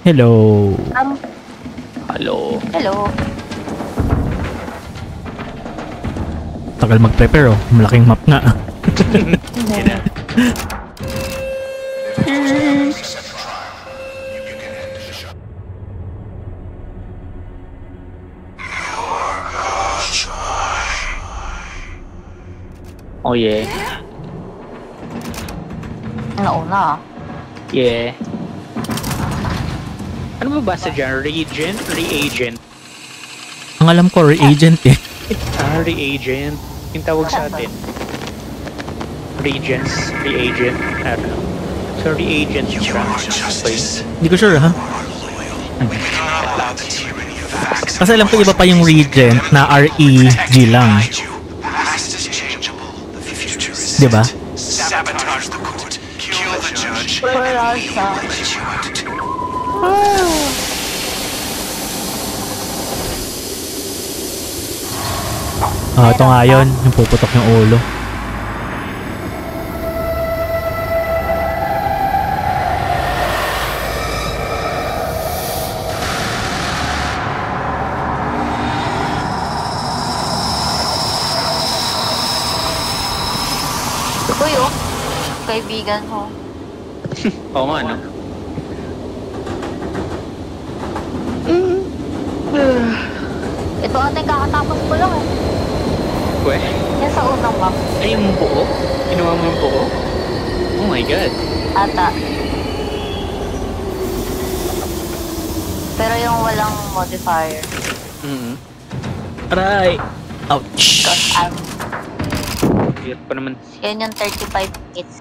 Hello. Hello. Hello. Tagal mag-prepare oh. Malaking map nga. Yan na. Oh yeah. Nauna. Yeah. Ano ba basa dyan? Reagent? Reagent? Ang alam ko, reagent eh. Reagent. Yung tawag sa atin. Reagents. Reagent. I don't know. So reagent siya. Okay. Hindi ko sure ha. Kasi alam ko iba pa yung regent na REG lang. Diba? Sabotage the court, kill the judge, Wala siya. Ah, ito nga yun. Yung puputok yung ulo. Uy, oh. Kaibigan ko. Oo nga, no? Ito ating kakatapos ko lang eh. Pwede. Yan sa unang map. Ay, yung buo? Kinuha mo yung buo? Oh my god. Ata. Pero yung walang modifier. Aray! Ouch! Because I'm... Hirap pa naman. Yan yung 35 minutes.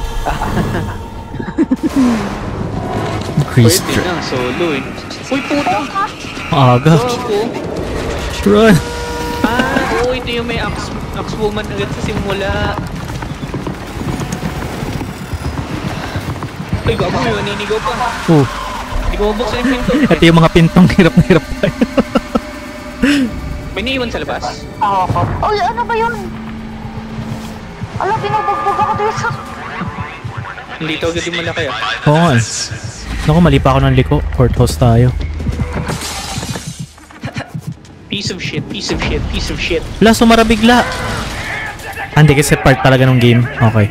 Chris Pwede na, solo eh. Uy, puta! Aga. Gago! Run! Oo, ito yung may axe woman agad sa simula. Ay, gago yun, naninigaw pa. Oh, Hindi ko mabuksan yung pinto. ito yung mga pintong hirap na hirap tayo. May naiwan sa labas. Ako. Uy, ano ba yun? Alam, binubugbog ako dito. Hindi to agad yung malaki ah. Oo nga. Naku, mali pa ako ng liko. Courthouse tayo. Piece of shit, piece of shit, piece of shit. Wala, sumara bigla. Hindi kasi part talaga ng game. Okay.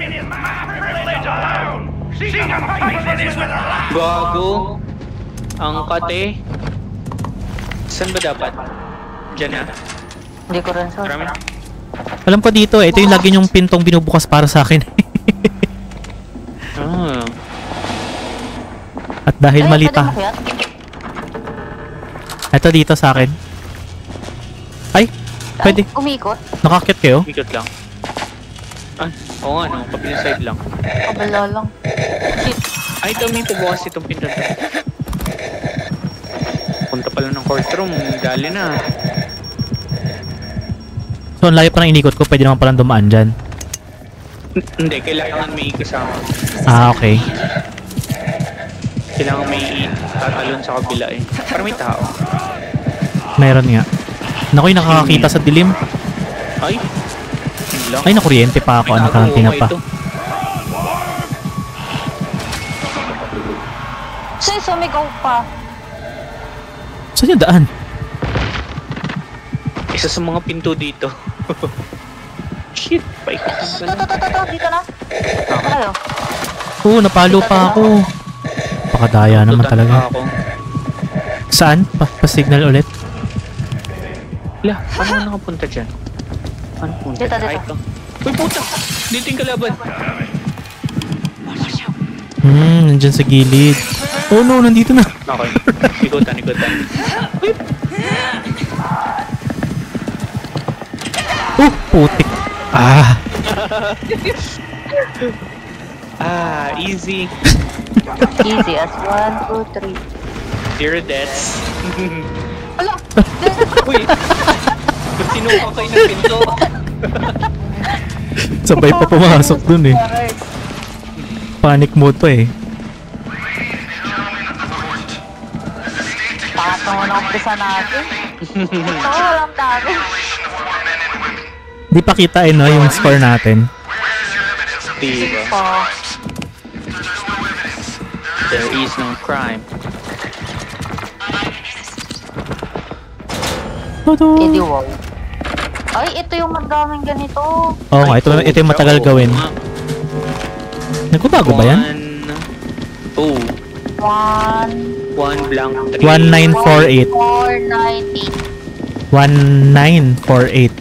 Gago. Ang kate. Saan ba dapat? Diyan na. Hindi ko rin sure. Marami. Alam ko dito eh. Ito yung lagi yung pintong binubukas para sa akin. Ah. At dahil mali pwede pa. makiat? Ito dito sa akin. Ay, pwede. Ay, umikot. Nakakyat kayo? Ikot lang. Ah, oo nga no. Kabilang side lang. Kabala lang. Shit. Ay, ito may bubukas itong pinto to. Punta pala ng courtroom. Dali na. So, ang layo pa ng inikot ko. Pwede naman palang dumaan dyan. Hindi, kailangan may kasama. Ah, okay. Kailangan may tatalon sa kabila eh. Para may tao. Meron nga. Naku, yung nakakakita sa dilim. Ay! Yun lang. Ay, nakuryente pa ako. May Nakarantina tago pa. ito. Say, sumigaw pa. Saan yung daan? Isa sa mga pinto dito. Shit! Paikot na ba na? Dito na. Ano? Oo, napalo pa ako. Pakadaya naman Tutan talaga. pa ako. Saan? Pa-signal ulit? Wala, paano nakapunta dyan? Paano punta? Dito, dito. Ay, ito. Uy, puta! Dito yung kalaban. Nandyan sa gilid. Oh no, nandito na. Okay. Ikutan, ikutan. Oh, putik. Ah, Ah, easy. Easy as 1, 2, 3. Zero deaths. Ala! Uy! Ba't sinuka kayo ng pinto? sabay pa pumasok dun eh. Panic mode pa eh. Pakatong na umpisa natin. Ito, walang dami. Di pa kita eh no, yung score natin. Diba? Oh, There is no crime. Eh di wow. Ay, ito yung madaming ganito. Oo nga, ito yung matagal gawin. Nagbabago ba yan? 2. 1, 1 blank 3. 1948. 498. 1948.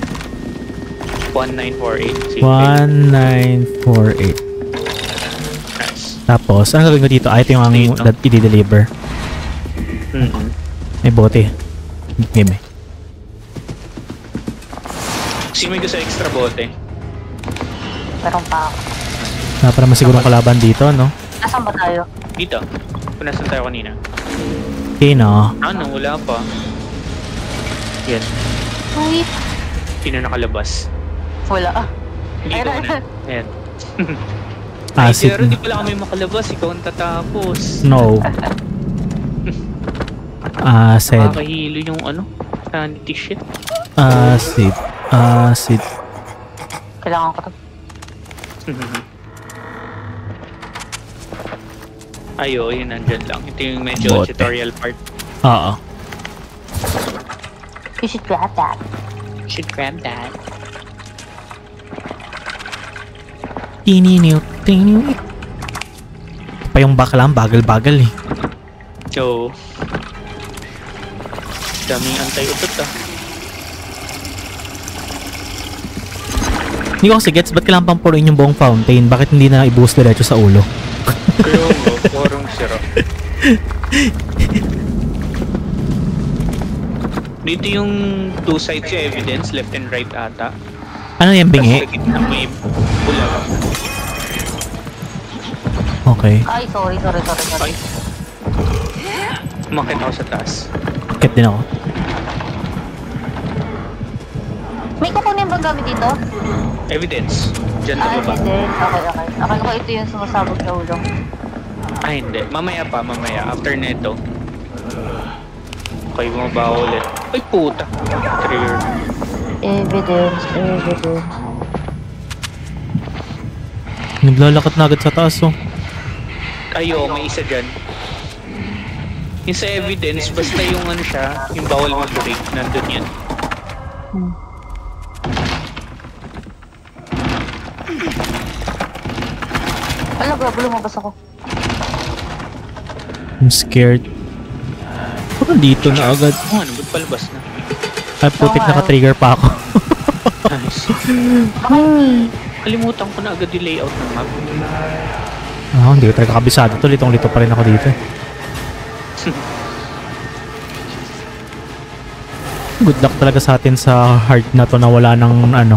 1948. 1948. Nice. Tapos, ano gagawin ko dito? Ito yung ang i-deliver. May bote. Game. Sino may gusto extra bote? Meron pa ako. Para masigurong kalaban dito, no? Nasaan ba tayo? Dito. Kung nasan tayo kanina. Okay, no? Ano? Wala pa. Yan. Uy. Sino nakalabas? Wala. Dito Ayun. na. Ayan. Ay, Acid. pero di pala kami makalabas. Ikaw ang tatapos. No. Acid. Makakahilo yung ano? Sanity shit. Acid. Acid. Kailangan ko to. Ayo, yun nandyan lang. Ito yung medyo Bote. tutorial part. Oo. You should grab that. Should grab that. Tininiw. Pa yung bakla, bagal-bagal eh. So, daming antay-utot ah. Hindi ko kasi gets, ba't kailangan pang puruin yung buong fountain? Bakit hindi na i-boost diretso sa ulo? Kaya mo, porong sira. Dito yung two sides yung evidence, left and right ata. Ano yung bingi? Tapos sa gitna may pula. Okay. Ay, sorry. Ay. Umakit ako sa taas. Kit din ako. May kukunin bang gamit dito? Evidence. Diyan na baba. Evidence. Okay. Akala ko ito yung sumasabog sa ulo. Hindi. Mamaya pa, mamaya. After neto. Okay, bumaba ako ulit. Ay, puta. Trigger. Evidence. Naglalakad na agad sa taas, oh. Ayo, may isa dyan. Yung sa evidence, basta yung ano siya, yung bawal mag-break, nandun yan. Alam, grabe lumabas ako. I'm scared. Parang dito na agad. Oh, ano, ba't palabas na? Ay, putik, naka-trigger pa ako. Nice. Kalimutan ko na agad yung layout ng map. Hindi ko talaga kabisado to. Litong-lito pa rin ako dito. Good luck talaga sa atin sa hard na to na wala ng ano.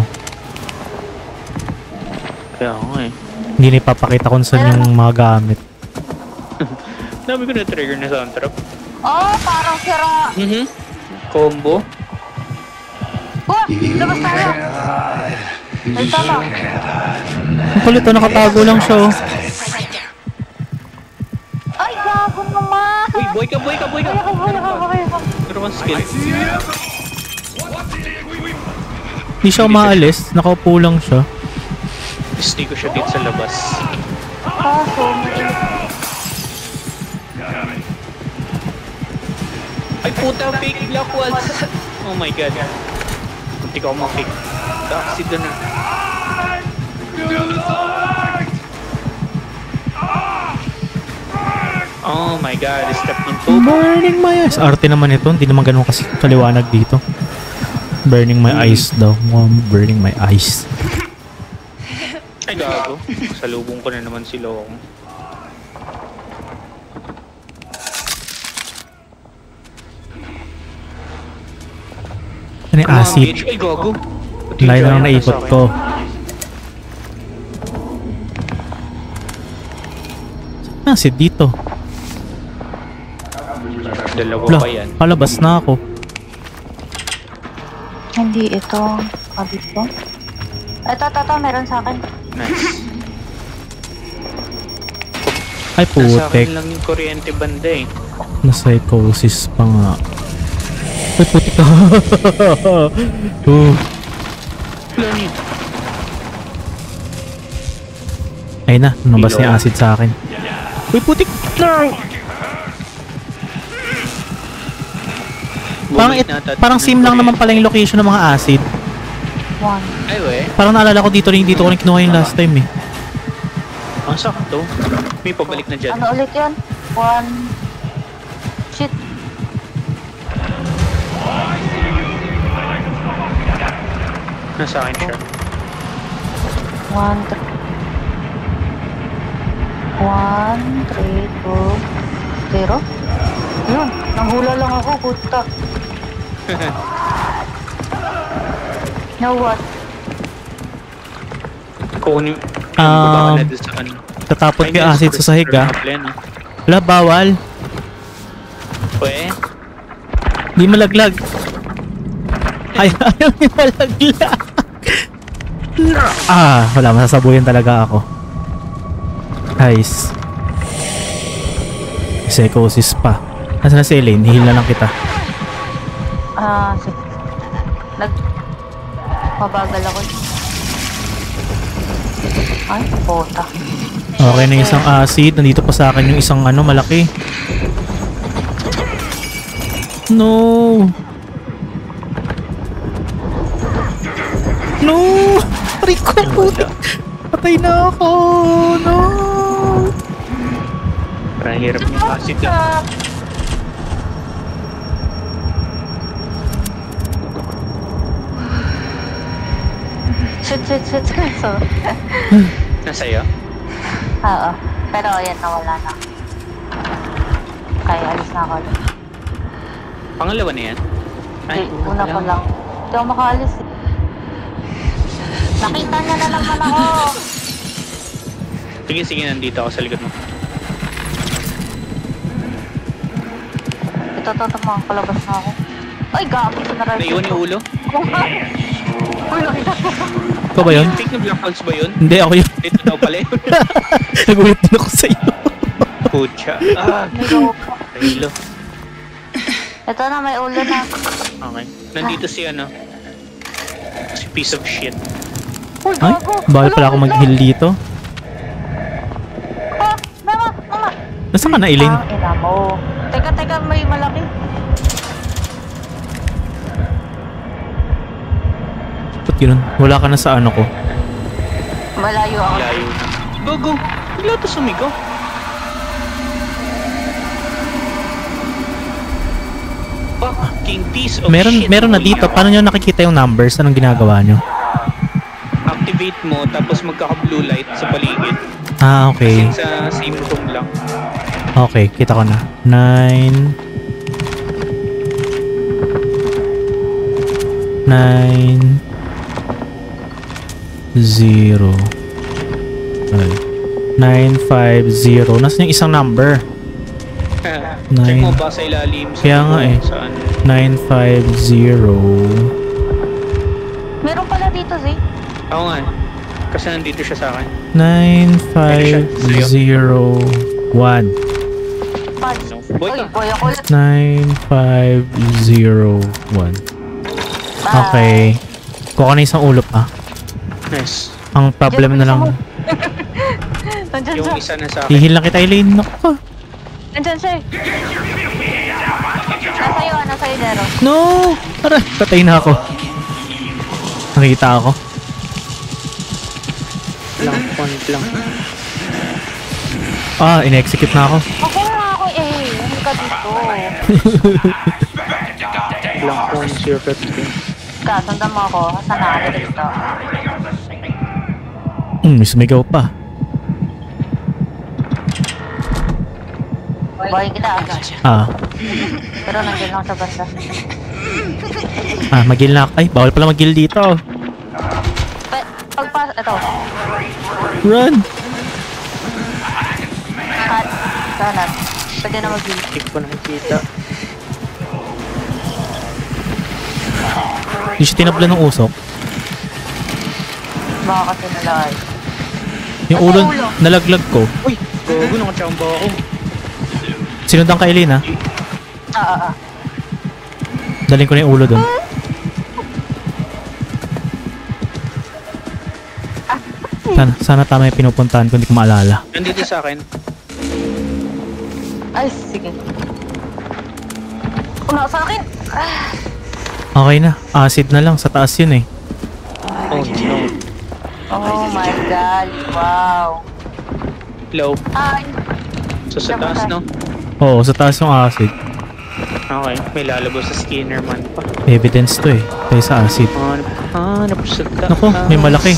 Kaya ako eh. Hindi na ipapakita kung saan yung mga gamit. Dami ko na-trigger na soundtrack. Oh, parang sira. Combo. Oh, labas tayo. Ay, tama. Ang kulit to, nakatago lang siya, oh. Ay, gago naman. Uy, boy ka! Buhay ako. Pero kang skill. Hindi siya umaalis. Nakaupo lang siya. Stay ko siya dito sa labas. Kaso, Ay puta, fake black walls. Oh my god. Hindi ko ma-fake. Taxi doon na. Oh my god, step on two. Burning my eyes. Arte naman ito. Hindi naman ganun kasi kaliwanag dito. Burning my eyes daw. Burning my eyes. Ay gago. Salubong ko na naman si Long. Ano yung acid? Ay gago. Layo na lang naikot ko. Acid dito. Dalawa Blah, pa yan. palabas na ako. hindi ito. Kabit ko. Ito, meron sa akin. Nice. Ay, Nasa putek. akin lang yung kuryente banda eh. Na-psychosis pa nga. Ay, putik ka. Wala niyo. Ay na, nabas niya acid sa akin. Uy, putik! No! Parang parang same lang naman pala yung location ng mga acid. 1. Ay, we. Parang naalala ko dito ko rin kinuha yung last time eh. Ang sakto. May pabalik na dyan. Ano ulit yun? 1. Shit. Nasa akin siya. 1, 3, 2, 0. Yun, nanghula lang ako, puta. Now what? Kunin. Um, Baka na doon sa ano. Tatapon kay acid sa sahig ah. Plan, Wala, bawal. We. Di malaglag. Ayaw ni malaglag. Wala, masasabuyan talaga ako. Nice. Psychosis pa. Nasaan na si Elaine? Hihil na lang kita. Sige. Mabagal ako. Ay, puta. Okay na yung isang acid. Nandito pa sa akin yung isang malaki. No! No! Rico! Patay na ako! No! Parang hirap yung acid lang. Shit. So, Nasa'yo? oo. Pero yan, nawala na. Kaya alis na ako. Pangalawa na yan? Ay, Una ko lang. Hindi ako makaalis eh. Nakita niya na naman ako. Sige, nandito ako sa likod mo. Ito, mga palabas na ako. Ay, gabi sa naral. Naiwan yung ulo? Uy, nakita ko. Ikaw ba yun? Fake na black holes ba yun? Hindi, ako yun. Ito daw pala yun. Nagulit din ako sa'yo. Pucha. May gawa ko. Hilo. Ito na, may ulo na. Okay. Nandito si si piece of shit. Uy, Ay, gago. bakit pala ako mag-heal dito? Mama. Nasaan ka na, Elaine? Ina mo. Teka, may malaki. Ba't yun? Wala ka na sa ko. Malayo ako. Layo na. Go. Bigla ito sumigaw. Fucking piece of shit. Meron na dito. Paano nyo nakikita yung numbers? Anong ginagawa nyo? Activate mo, tapos magkaka-blue light sa paligid. Okay. Sa same room lang. Okay, kita ko na. 9 0 950. Nasaan yung isang number? Check mo ba sa ilalim? Kaya nga eh. Saan? 950. Meron pala dito, Zay. Ako nga. Kasi nandito siya sa akin. 9501. Pads. Boy Uy, ka. boy ako. 9501. Okay. Kuha ka na isang ulo pa. Nice. Ang problem na lang. Nandyan Yung siya. isa na sa akin. Hihil lang kita, Elaine. Naku ka. Nandyan siya eh. Nasa'yo, Dero. No! Tara, patay na ako. Nakita ako. Lang. In-execute na ako. Ako nga ako eh. Ano ka dito? Lang phone circuit. Sundan mo ako. Saan na ako dito? May sumigaw pa. Boy kita. Pero nandiyan lang sa banda. Mag-heal na ako. Ay, bawal pala mag-heal dito. Pagpas, ito. Run! Cut. Sanat. Pwede na mag-heal. Hindi ko nakikita. Hindi siya tinabla ng usok. Baka kasi nalay. Yung ulo, nalaglag ko. Uy! Gogo, nakachamba ako. Sinundan ka, Elaine, ha? Daling ko na yung ulo dun. Sana tama yung pinupuntahan ko, hindi ko maalala. Nandito sa akin. Ay, sige. Una sa akin! Okay na. Acid na lang. Sa taas yun eh. Oh no. Oh my god, wow. Low. Ay, So sa taas, no? Oo, sa taas yung acid. Okay. May lalabas sa Skinner man pa. Evidence to eh. Tayo sa acid. Hanap sa taas. Naku, may malaki.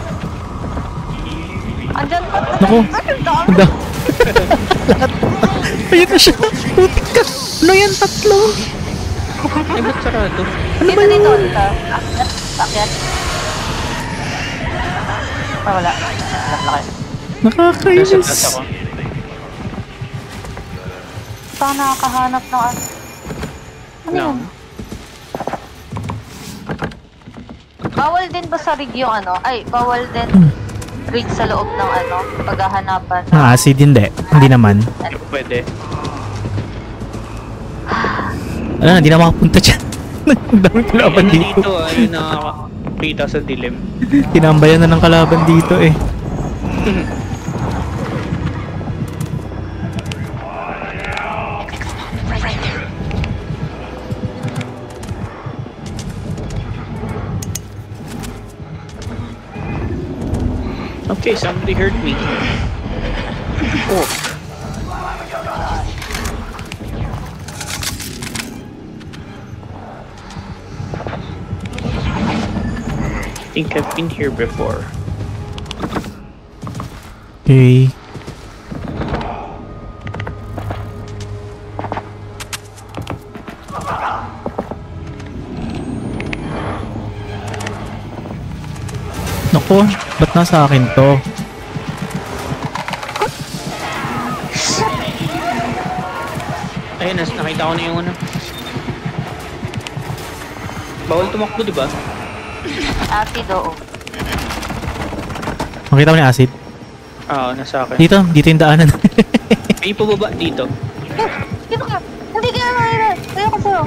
andyan pa. Naku. Ang dami. Ang da- Lahat. Ayun na siya. Putik ka. Ano yan? Tatlo. Ay, ba't sarado? Ano ba Dito, yun? dito. Akyat. Ah, wala. Laki. Nasa taas Nakakainis. ako. Saan nakakahanap ng ano? Ano No. yun? Bawal din ba sa rig yung ano? Ay, bawal din rig sa loob ng ano? Paghahanapan. Ang acid hindi. Hindi naman. Pwede. Ano, hindi na makapunta dyan. Ang daming kalaban Ano dito. dito, ayun nakakita sa dilim. Tinambayan na ng kalaban dito eh. Okay, somebody hurt me. Oh. I think I've been here before. Okay. Naku, ba't nasa akin to? Ayun, nakita ko na yung ano. Bawal tumakbo, di ba? Acid, oo. Makita mo ni acid? Oo, nasa akin. Dito yung daanan. May pababa dito. Dito ka! Hindi ka na mahirap! Ayaw ko sa'yo!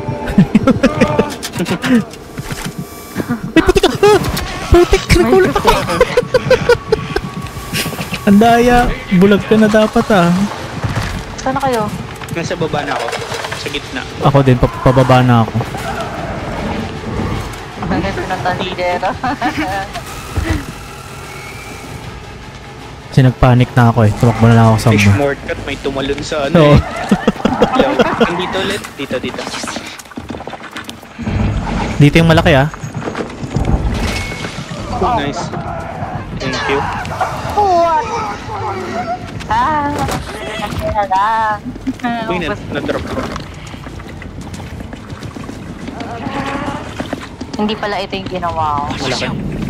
Putik, nagulat ako. Ang daya, bulag ka na dapat ah. Saan na kayo? Nasa baba na ako. Sa gitna. Ako din, pababa na ako. Pinatandera. Kasi nagpanic na ako eh. Tumakbo na lang ako sa May mga. shortcut, may tumalon sa ano Oo. eh. Hello. Dito ulit. Dito. Dito yung malaki ah. Oh, nice. Thank you. What? Ah! Kaya lang. Uy, na-drop ko. Hindi pala ito yung ginawa ko. Wala ka.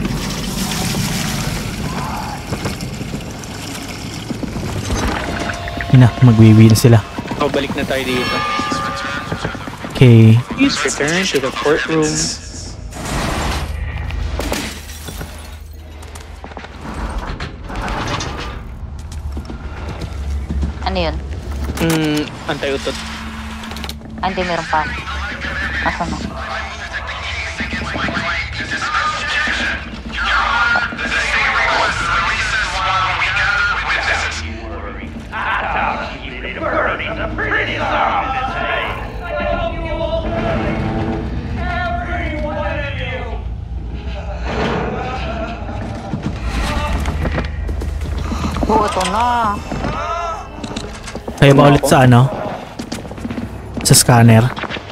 Ina, magwiwin sila. Oh, balik na tayo dito. Okay. Please return to the courtroom. Ano yun? Antay-utot. Ah, hindi, meron pa. Asan na? Oo, ito na. Kayo ba ulit sa ano? Sa scanner?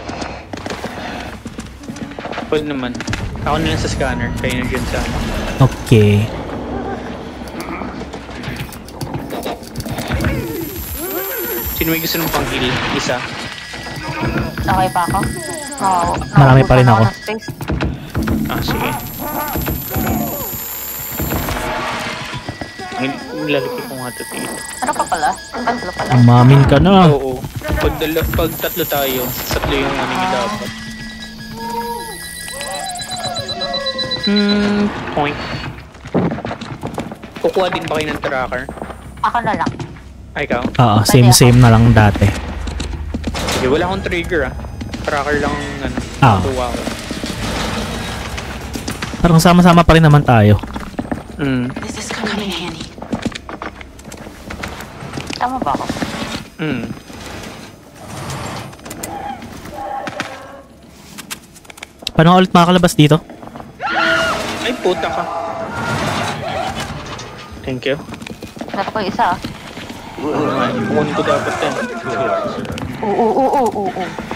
Pwede naman. Ako na lang sa scanner. Kayo na dyan sa ano. Okay. Sino may gusto ng pang-heal? Isa. Okay pa ako? Oo. Marami pa rin ako. ng space. Sige. Nilalagay ko nga ito dito. Ano pa pala? Tatlo pala. Umamin ka na. Oo. Pag tatlo tayo, tatlo yung ano yung dapat. Point. Kukuha din ba kayo ng tracker? Ako na lang. Ay, ikaw? Oo, same na lang dati. Sige, wala akong trigger Tracker lang ano. Kuha ko. Parang sama-sama pa rin naman tayo. This is coming in handy. Tama ba ako? Paano ulit makakalabas dito? Ay, puta ka. Thank you. Hanap ko isa. Kukunin ko dapat yan. Oo.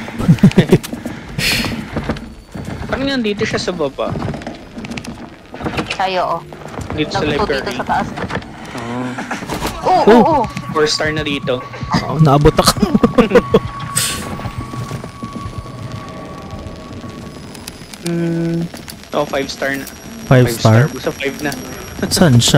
Parang nandito siya sa baba. Sa'yo, oh. Dito sa Nagputo dito library. sa taas. Oh. Oo. 4 star na dito. Oh, naabot ako. Oh, 5 star na. 5 star? Sa 5 na. Saan siya?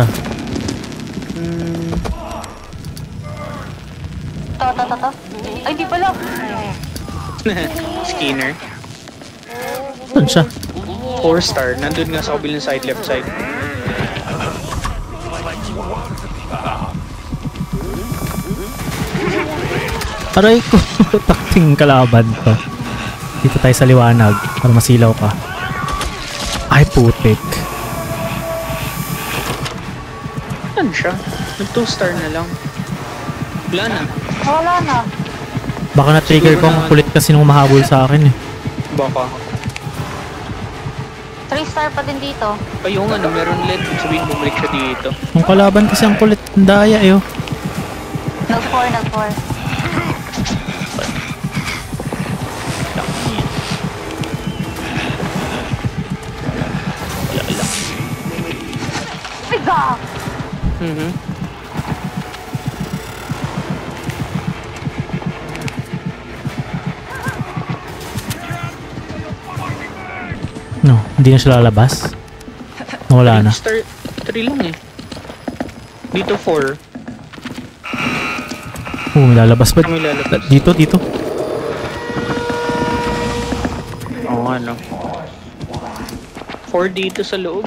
To. Ay, di pala. Skinner. Saan siya? 4 star. Nandun nga sa kabilang side, left side. Aray ko. Takting kalaban to. Dito tayo sa liwanag para masilaw ka. Ay, putik. Saan siya? Nag 2 star na lang. Wala na. Wala na. Baka na-trigger ko ang kulit kasi nung mahabol sa akin eh. Baka. 3 star pa din dito. Kayo nga, meron ulit. Sabihin, bumalik siya dito. Ang kalaban kasi ang kulit ng daya eh. Oh. Nag-4. Biga! No, hindi na siya lalabas. Nawala na. Star 3 lang eh. Dito 4. Oh, may lalabas ba? May lalabas. Dito. Oo nga no. 4 dito sa loob.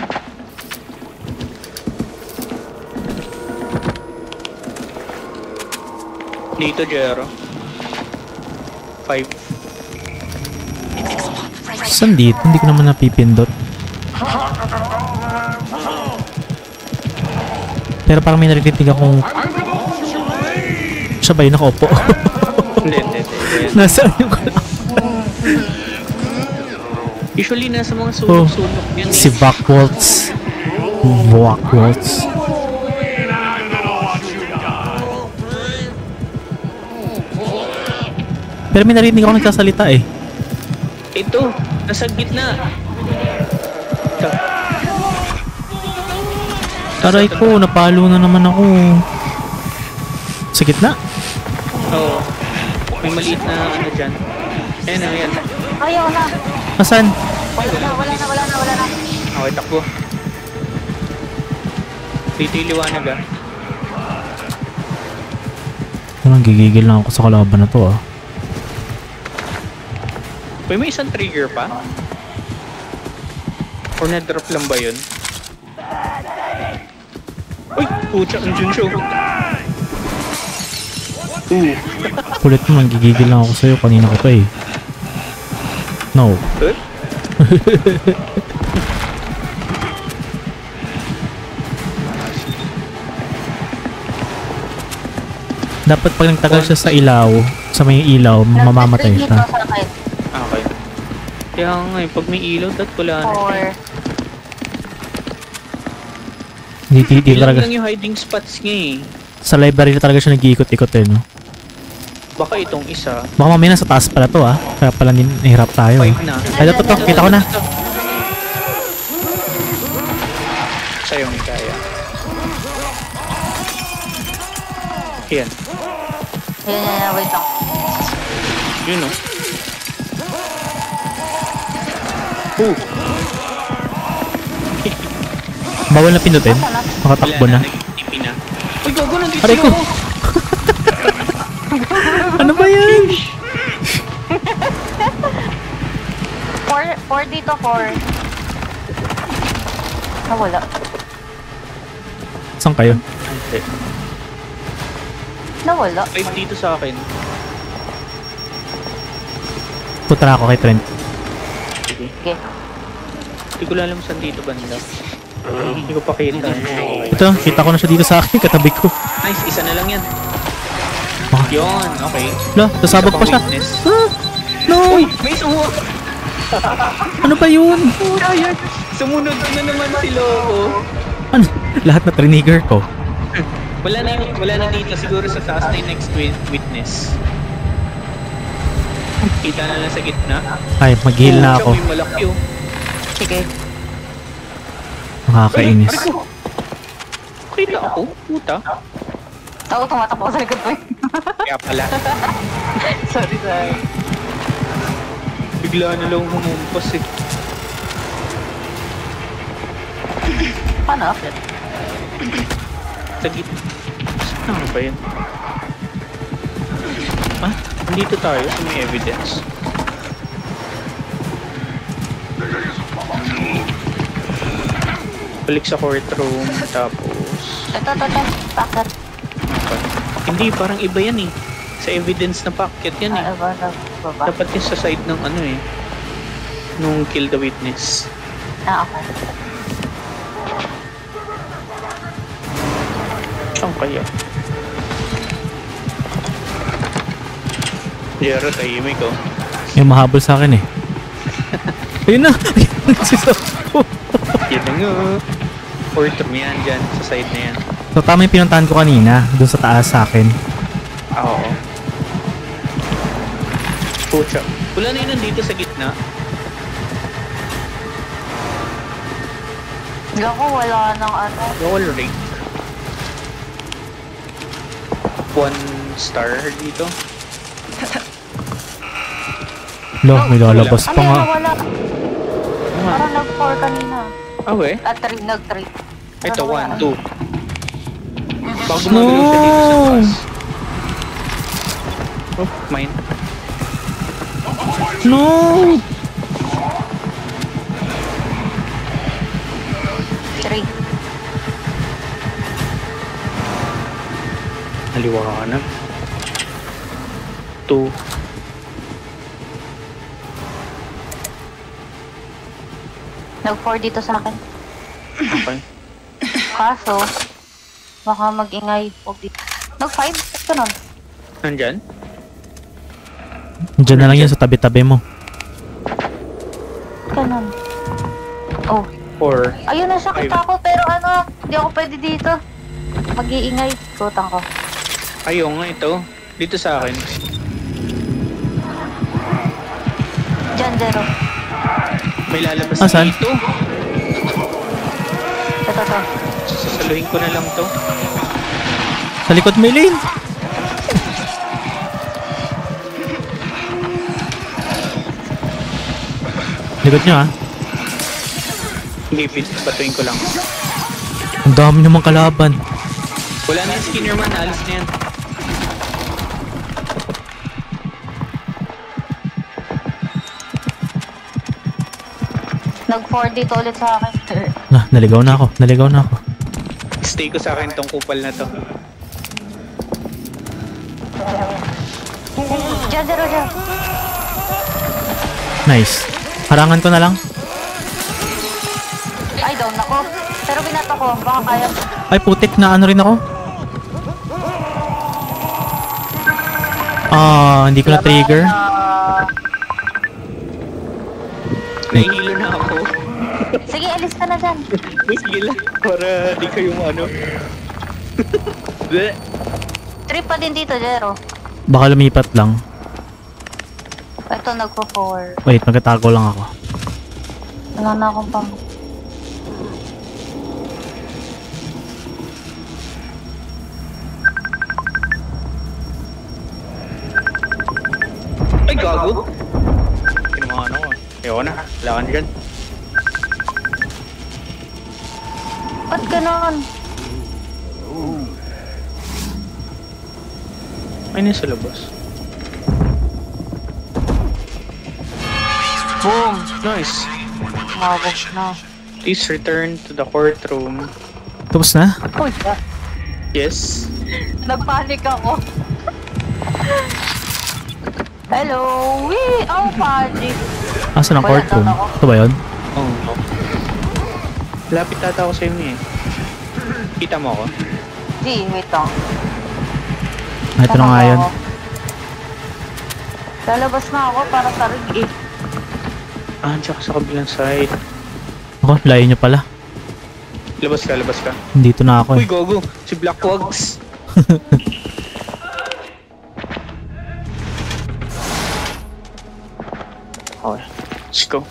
Dito, Jero. 5. Saan dito? Hindi ko naman napipindot. Pero parang may narinig akong... Siya ba yun nakaupo? Hindi. Nasaan yung kalaban? Usually nasa mga sulok-sulok yan eh. Si Vacwaltz. Pero may narinig ako nagsasalita eh. Ito, nasa gitna. Ito. Aray ko, napalo na naman ako. Sa gitna? Oo. May maliit na ano dyan. Ayan. Ayaw na. Nasaan? Wala na. Okay, takbo. Dito yung liwanag ah. Parang gigigil lang ako sa kalaban na to ah. Uy, may isang trigger pa? Or na-drop lang ba yun? Uy! Pucha, andyan siya. Kulit mo, gigigil lang ako sa'yo. Kanina ko pa eh. No. Huh? Dapat pag nagtagal siya sa ilaw, sa may ilaw, mamamatay Dito siya. sa akin. Okay. Kaya nga eh, pag may ilaw, dapat wala na. 4. Dito Ilang talaga. lang yung hiding spots niya eh. Sa library na talaga siya nag-iikot-ikot eh, no? Baka itong isa. Baka mamaya nasa taas pala to ah. Kaya pala nahihirap tayo eh. 5 na. Ay, ito. Kita ko na. Sa'yo may kaya. Yan. Yan, wait lang. Yun oh. Bawal na pindutin. Makatakbo na. Nag-tipi na. Uy, gago, nandito Aray ko! ako. Ano ba yan? 4 dito, 4. Nawala. Saan kayo? Hindi. Nawala. 5 dito sa akin. Punta na ako kay Trent. Sige. Okay. Hindi ko alam saan dito banda. Hindi ko pa kita. Ito, kita ko na siya dito sa akin. Katabi ko. Nice, isa na lang yan. Ah. Yun, okay. Wala, sasabog pa siya. Weakness. Ah, no! Uy, may isang huwag! Ano ba yun? Ayan, sumunod na naman si Loco. Ano? Lahat na trigger ko. Wala na dito. Siguro sa taas na yung next witness. Kita na lang sa gitna. Ay, mag-heal na ako. May malaki oh. Sige. Nakakainis. Ay, ko. Kita ako? Puta. Oo, tumatakbo ko sa likod ko. Kaya pala. Sorry. Bigla na lang humumpas eh. Paano akit? Sa gitna. Saan ba yun? Ah, nandito tayo sa may evidence. Balik sa courtroom, tapos... Ito. Packet. Okay. Hindi, parang iba yan eh. Sa evidence na packet yan eh. Baba. Dapat yung sa side ng ano eh. Nung kill the witness. Okay. Saan kaya? Jero, tahimik oh. Yung mahabol sa akin eh. Ayun na! Yan na nga. Courtroom yan dyan, sa side na yan. So tama yung pinuntahan ko kanina, dun sa taas sa akin. Oo. Pucha. Wala na yun nandito sa gitna. Hindi ako wala nang ano. Wall rate. 1 star dito. Lo, may lalabas pa nga. Wala. Parang nag-4 kanina. Ah, we? At 3, nag-3. Ito, 1, 2. Bago No! magalaw siya dito sa taas. Oh, mine. No! Three. Naliwanag. 2. Nag-4 dito sa akin. Okay. Kaso, baka mag-ingay. Huwag dito. Nag-5? Ito nun. Nandyan? Diyan na lang yan sa tabi-tabi mo. Ganun. Oh. 4. Ayun na siya, kita ko. Pero ano, hindi ako pwede dito. Mag-iingay. Kutang ko. Ayaw nga ito. Dito sa akin. Diyan, Zero. May lalabas Asan? dito. Ito. Sasaluhin ko na lang to. Sa likod may lane! Likod nyo ah. Gipit, batuin ko lang. Ang dami namang kalaban. Wala na yung skinner man, alis na yan. Nag-4 dito ulit sa akin. Naligaw na ako. Stay ko sa akin tong kupal na to. Diyan, Zero, dyan. Nice. Harangan ko na lang. Ay, down ako. Pero binato ko. Baka kaya. Ay putik, na ano rin ako. Hindi ko na trigger. Nahihilo na ako. Sige, alis ka na dyan. Sige lang, para di kayo ano. Bleh. Trip pa din dito, Zero. Baka lumipat lang. Ito, nagpo-4. Wait, magtatago lang ako. Wala na akong pang... Ay, gago. Kinumahan ako. Ayoko na, wala ka na dyan. Ba't ganon? Ay, nasa labas. Boom! Nice. Mabog na. Please return to the courtroom. Tapos na? Uy! Yes. Nagpanik ako. Hello! Wee! Oh, panic! Asan ang Wala, courtroom? doon ako. Ito ba yun? Oh, no. Lapit ata ako sa'yo eh. Kita mo ako? Di, wait lang. Ito na nga yun. Lalabas na ako para sa rig eh. Tsaka sa kabilang side. Ako, layo nyo pala. Labas ka, labas ka. Dito na ako Uy, eh. gogo. Si Black Wags. Okay, let's go.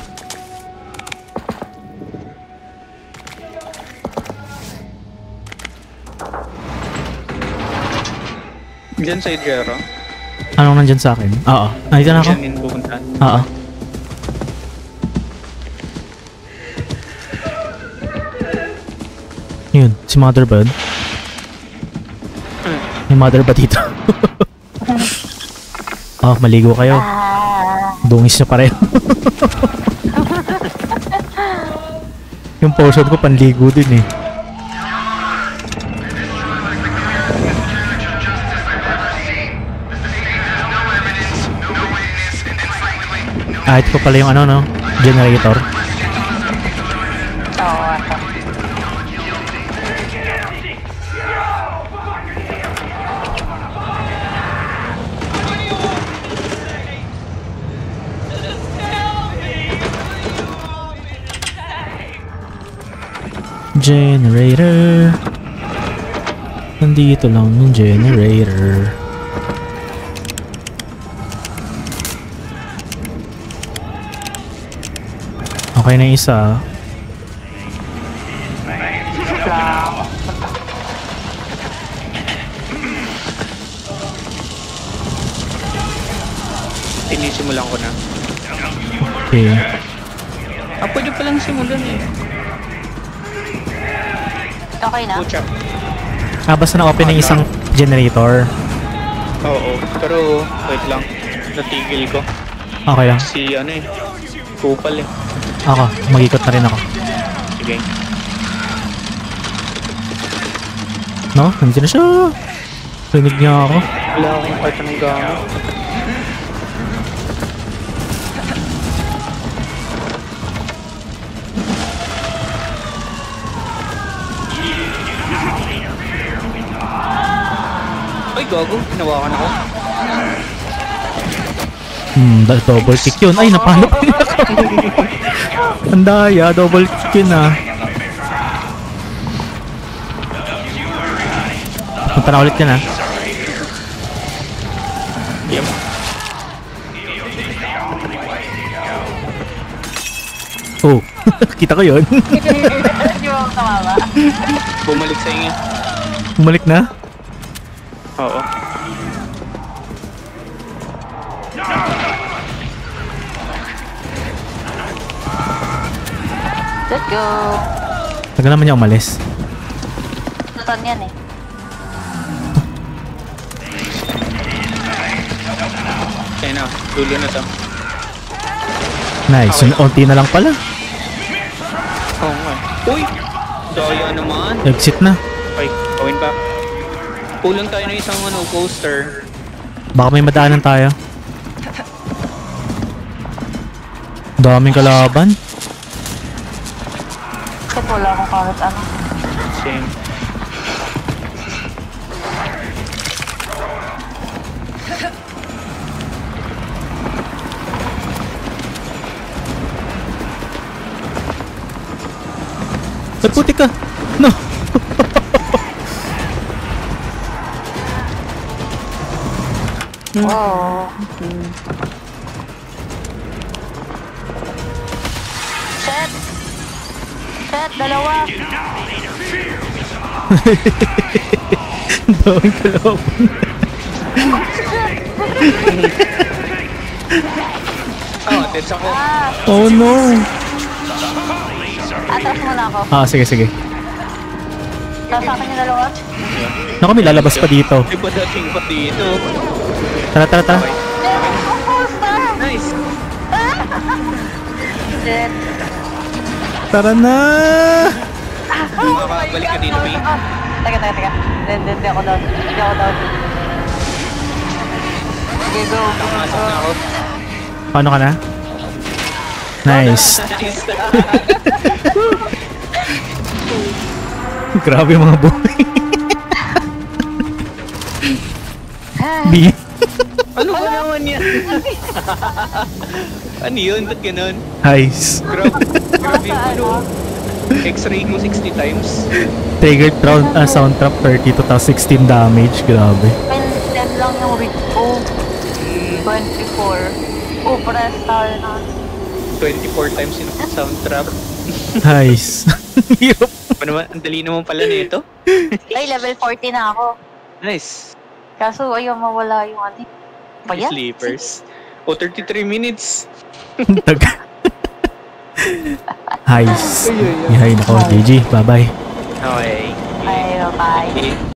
Diyan sa Idrero. Anong nandyan sa akin? Oo. Nandito na ako? Diyan din pupuntahan. Oo. Yun, si mother ba yun? May mother ba dito? Oh, maligo kayo. Dungis na pareho. Yung potion ko panligo din eh. Ito pa pala yung ano no? Generator. Oo, ata. Generator. Nandito lang yung generator. Okay na isa. Tinisimulan ko na. Okay. Pwede palang simulan eh. Okay na? Pucha. Basta na-open ng isang generator. Oo. Pero, wait lang. Natigil ko. Okay lang. Si ano eh. Kupal eh. Ako, mag-ikot na rin ako. Sige. No? Nandiyan na siya. Rinig niya ako. Wala akong kahit anong gamit. Ay, gago. Hinawakan ako. Double kick yun. Ay, napalo pa rin ako. Ang daya, double kick yun ah. Punta na ulit yan ah. Yep. Oh, kita ko yun. Hindi mo tumama. Bumalik sa inyo. Bumalik na? Oo. Let's go. Tagal naman niya umalis. Tutan yan eh. Kaya na. Dulo na to. Nice, unti na lang pala. Oo nga. Uy! Daya naman. Exit na. Ay, gawin pa. Pulang tayo ng isang ano, poster. Baka may madaanan tayo. Daming kalaban. Kasi wala akong kahit ano. Same. Ay, puti ka. No. Wow. Shit! Shit, dalawa! Daming kalaban. Tits ako. Oh no. Atras muna ako. Sige, sige. Tapos sa akin yung dalawa. Naku, may lalabas pa dito. Di ba dating pa dito? Tara, tara, tara. Ang poster! Nice! Shit. Tara na. Makakabalik ka dito, May. Teka. Hindi ako down. Hindi ako down. Okay, go. Pumasok na ako. Paano ka na? Nice. Grabe yung mga buhay. B. Ano ba naman yan? Ano yun? Ba't ganun? Nice. Grabe yung ano. X-ray ko 60 times. Triggered sound trap 30 to 16 damage. Grabe. 10 lang yung rig ko. 24. Oh, press tayo na. 24 times yung sound trap. Nice. Hirap. Ang dali naman pala nito. Ay, level 40 na ako. Nice. Kaso ayaw mawala yung ano. Paya? Sleepers. O, 33 minutes. Nice. Yahay nako, GG. Bye-bye. Okay. Ay, bye. Okay.